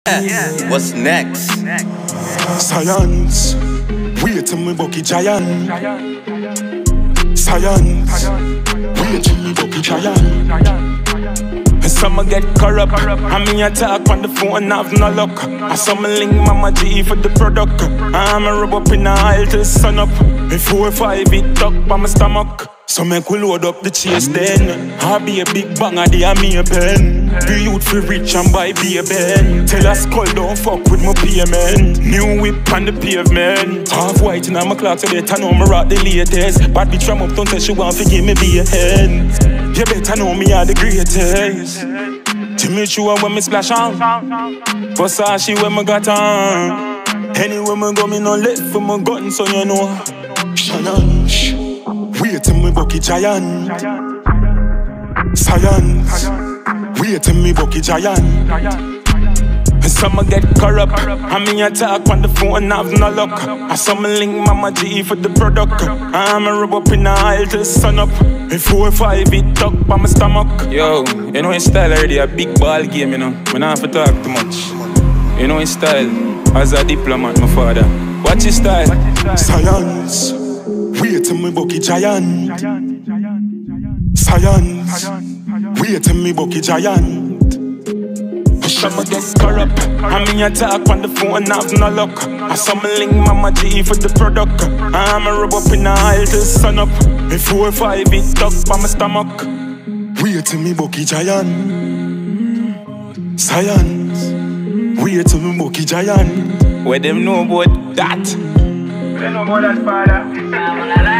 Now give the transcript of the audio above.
What's next? Science, wait till me bucky giant. Science, wait till me bucky giant. Some get corrupt, I mean I talk on the phone, have no luck. I some link Mama G for the product. I'm a rub up in the aisle till sun up. If 4 or 5 it tuck by my stomach. So make we load up the chase then. I'll be a big banger, they are me a pen. Be youth for rich and buy be a ben. Tell us skull don't fuck with my payment. New whip on the pavement. Half white in my clock so they turn on me rock the latest. Bad bitch from uptown tell she want to give me be a hen. You better know me are the greatest. Jimmy Chua when me splash on. Versace when me got on. Anywhere me go me no left for my gun so you know. Challenge. Wait till me bucky giant. Science, wait till me bucky giant. Some get corrupt, I mean I talk on the phone, have no luck. I some link Mama G for the product. I'm a rub up in the aisle till sun up. If 4 or 5 it tuck by my stomach. Yo, you know his style already a big ball game, you know. Me not have to talk too much. You know his style, as a diplomat, my father. Watch his style. Science, wait till me bucky giant. Science, wait till me bucky giant. Some get corrupt, I mean I talk on the phone, have no luck. I some link Mama G for the product. I'm a rub up in the aisle till sun up. If 4 or 5 it tuck by my stomach. Wait till me bucky giant. Science, wait till me bucky giant. Where them know about that? They know about that, father.